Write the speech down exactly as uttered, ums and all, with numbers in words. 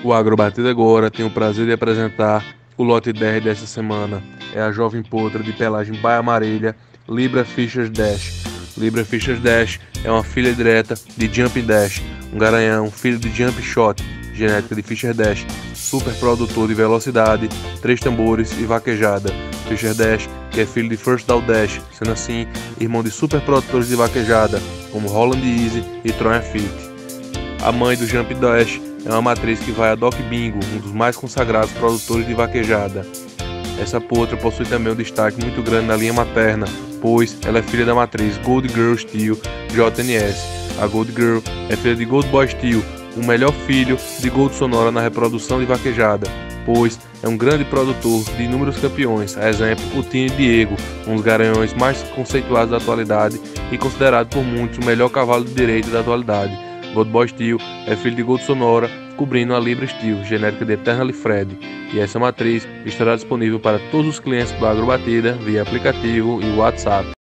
O Agrobatida agora tem o prazer de apresentar o lote dez dessa semana. É a jovem potra de pelagem baia amarelha, Libra Fisher Dash. Libra Fisher Dash é uma filha direta de Jump Dash, um garanhão, filho de Jump Shot, genética de Fisher Dash, super produtor de velocidade, três tambores e vaquejada. Fisher Dash, que é filho de First Down Dash, sendo assim irmão de super produtores de vaquejada, como Holland Easy e Trojan Fit. A mãe do Jump Dash é uma matriz que vai a Doc Bingo, um dos mais consagrados produtores de vaquejada. Essa potra possui também um destaque muito grande na linha materna, pois ela é filha da matriz Gold Girl Steel J N S. A Gold Girl é filha de Gold Boy Steel, o melhor filho de Gold Sonora na reprodução de vaquejada, pois é um grande produtor de inúmeros campeões, a exemplo o Tiny Diego, um dos garanhões mais conceituados da atualidade e considerado por muitos o melhor cavalo de direito da atualidade. Gold Boy Steel é filho de Gold Sonora, cobrindo a Libra Steel, genética de Eternally Fred, e essa matriz estará disponível para todos os clientes do Agrobatida via aplicativo e WhatsApp.